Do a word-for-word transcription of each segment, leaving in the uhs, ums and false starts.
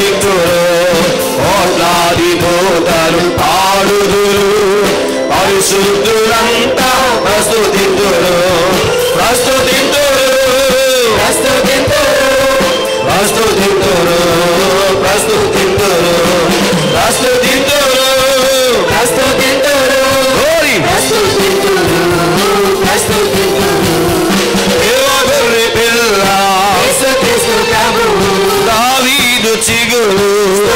స్తుతింతురు కోట్లాది దూతలు పాడుదురు పరిశుద్ధులంతా ప్రస్తుతింతురు ప్రస్తుతింతురు ప్రస్తుతింతురు ప్రస్తుతింతురు ప్రస్తుతింతురు ప్రస్తుతింతురు ప్రస్తుతింతురు ప్రస్తుతింతురు ప్రస్తుతింతురు దేవగొర్రె పిల్ల యేసుక్రీస్తు ప్రభువు దావీదు చిగురు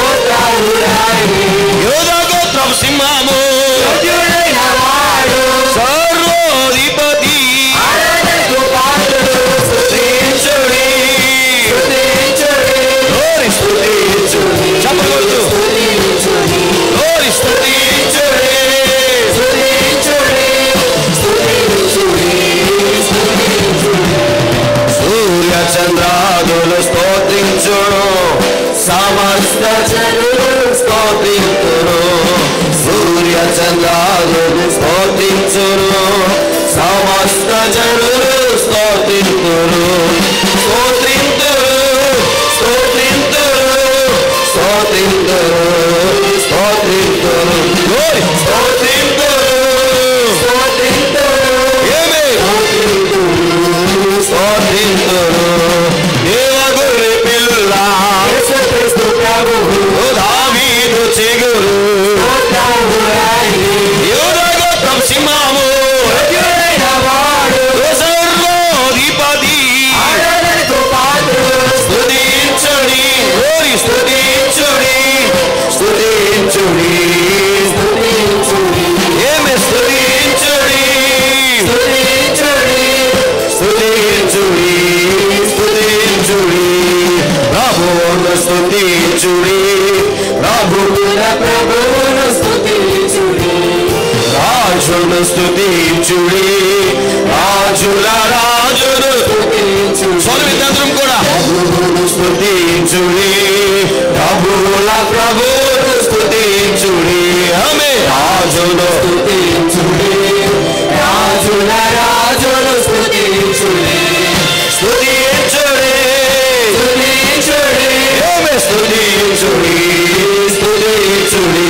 యోధ గోత్రం సింహము యోధుడైన వాడు సర్వాధిపతి ఆరాధనకు పాత్రుడు స్తుతించుడి స్తుతించుడి glory స్తుతించుడి చప్పట్లు స్తుతించుడి glory స్తుతించుడి స్తుతించుడి స్తుతించుడి స్తుతించుడి సూర్య చంద్రాదులు స్తోత్రించును సమస్త జనులు స్తోత్రించును సూర్య చంద్రాదులు స్తోత్రించును సమస్త జనులు స్తోత్రించును స్తోత్రించును స్తోత్రించును స్తోత్రించును స్తోత్రించును glory స్తోత్రించును స్తోత్రించును ఏమే స్తోత్రించును దేవగొర్రె పిల్ల యేసుక్రీస్తు ప్రభువు దావీదు చిగురు యోధ గోత్రం సింహము యోధుడైన వాడు సర్వాధిపతి ఆరాధనకు పాత్రుడు స్తుతించుడి glory స్తుతించుడి స్తుతించుడి స్తుతించుడి ఏమే స్తుతించుడి స్తుతించుడి స్తుతించుడి స్తుతించుడి ప్రభువును స్తుతించుడి ప్రభువుల ప్రభువును స్తుతించుడి రాజును స్తుతించుడి రాజుల రాజును స్తుతించుడి స్వామి విద్యార్థులం కూడా ప్రభువును స్తుతించుడి ప్రభువుల ప్రభువును స్తుతించుడి ఆమె రాజును స్తుతించుడి రాజుల రాజును స్తుతించుడి స్తుతించుడి స్తుతించుడి ఆమె స్తుతించుడి స్తుతించుడి